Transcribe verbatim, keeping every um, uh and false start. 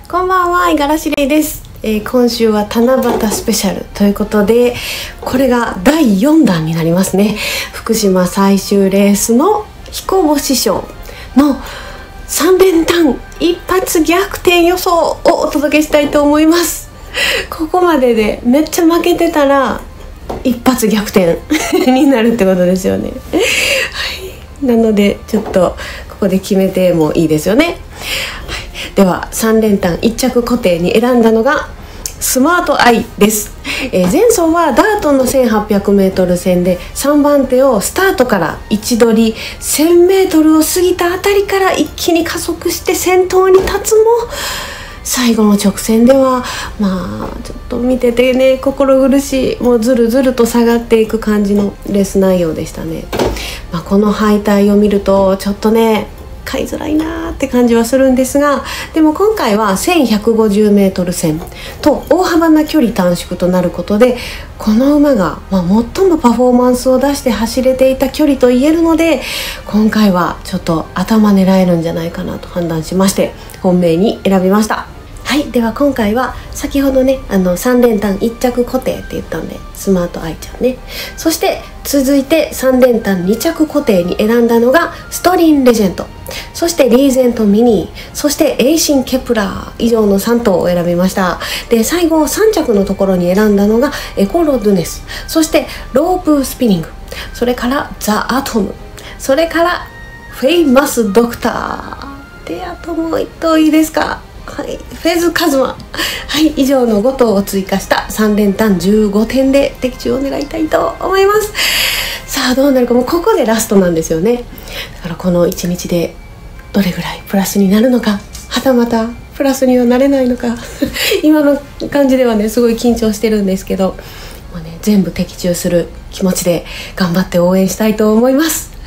こんばんは、五十嵐玲です。えー、今週は七夕スペシャルということで、これがだいよんだんになりますね。福島最終レースの彦星賞のさん連単一発逆転予想をお届けしたいと思います。ここまででめっちゃ負けてたら一発逆転になるってことですよね。はい、なのでちょっとここで決めてもいいですよね。ではさん連単いっ着固定に選んだのがスマートアイです。えー、前走はダートの せんはっぴゃくメートル 戦でさんばん手をスタートから位置取り せんメートル を過ぎたあたりから一気に加速して先頭に立つも、最後の直線ではまあちょっと見ててね心苦しい、もうずるずると下がっていく感じのレース内容でしたね。まあ、この敗退を見るとちょっとね買いづらいなーって感じはするんですが、でも今回は せんひゃくごじゅうメートル 戦と大幅な距離短縮となることで、この馬が、まあ、最もパフォーマンスを出して走れていた距離と言えるので、今回はちょっと頭狙えるんじゃないかなと判断しまして本命に選びました。はい、では今回は先ほどねあのさん連単いっ着固定って言ったんでスマートアイちゃんね、そして続いてさん連単に着固定に選んだのがストリンレジェンド、そしてリーゼントミニー、そしてエイシンケプラー以上のさん頭を選びました。で最後さん着のところに選んだのがエコロドゥネス、そしてロープスピニング、それからザ・アトム、それからフェイマスドクターで、あともういっ頭いいですか。はい、フェズカズマ、はい、以上のご頭を追加したさん連単じゅうごてんで的中を狙いたいと思います。さあどうなるか、もうここでラストなんですよね。だからこのいちにちでどれぐらいプラスになるのか、はたまたプラスにはなれないのか今の感じではねすごい緊張してるんですけど、もうね全部的中する気持ちで頑張って応援したいと思います。